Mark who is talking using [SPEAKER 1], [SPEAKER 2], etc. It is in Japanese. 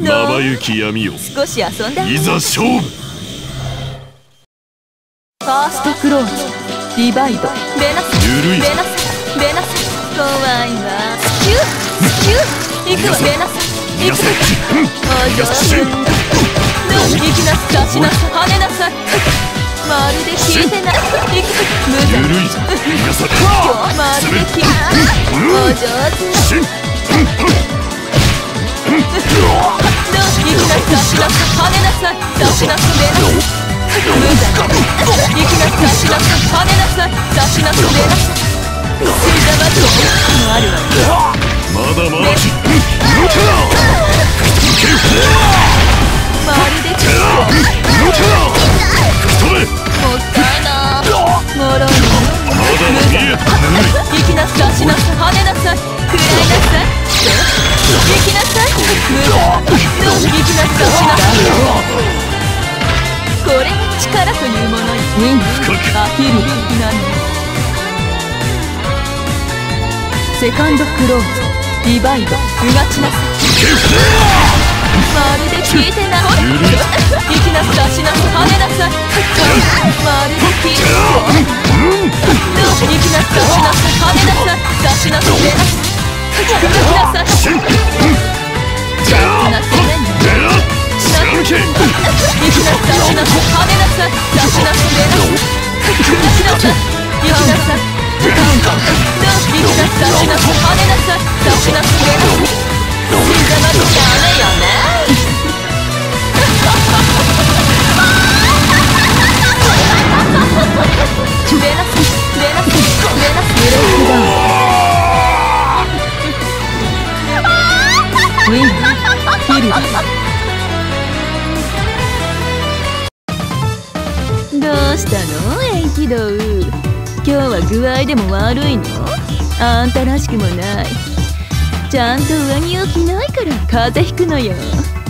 [SPEAKER 1] まばゆき闇よ、
[SPEAKER 2] 少し遊んだ。
[SPEAKER 1] いざ勝負。
[SPEAKER 2] ファーストクローズ、ディバイド、レナス、
[SPEAKER 1] ゆるい
[SPEAKER 2] レナス、レナス、怖いわ。スキュー、スキュー、行くわ。レナス、行くわ。お嬢さん、行きなさい、出しなさい、跳ねなさい。まるで聞いてない。行くわ。無駄。
[SPEAKER 1] ゆるいぞ、逃がされ。
[SPEAKER 2] まるで聞いてない。お上手。行きなさい、出しなさい、跳ねなさい、出しなさい、レナス。無駄。行きなさい、出しなさい、跳ねなさい、出しなさい、レナス。死んだわけもあるわよ。
[SPEAKER 1] まだまだ。
[SPEAKER 2] まるで聞いてない。もったいな。もろいの。
[SPEAKER 1] まだ見えた。
[SPEAKER 2] 行きなさい、出しなさい、跳ねなさい、食らいなさい。行きなさい、無駄。行きなさい、出しなさい。これが力というものよ。ウィン、アヒルなの。セカンドクローズ、ディバイド、うがちなさい。まるで聞いてない。行きなさい、出しなさい、跳ねなさい。まるで聞いてない。行きなさい、出しなさい、跳ねなさい。出しなさい、レナス。行きなさい。じゃあなってね。行きなさい、出しなさい、跳ねなさい。出しなさい、レナス。出しなさい。行きなさい。行きなさい、出しなさい、跳ねなさい。出しなさい、レナス。死んだまでダメよね。レナス、レナス、レナス、ブレイクダウン。ウィン、ヒルどうしたのエンキドウ。今日は具合でも悪いの？あんたらしくもない。ちゃんと上着を着ないから風邪ひくのよ。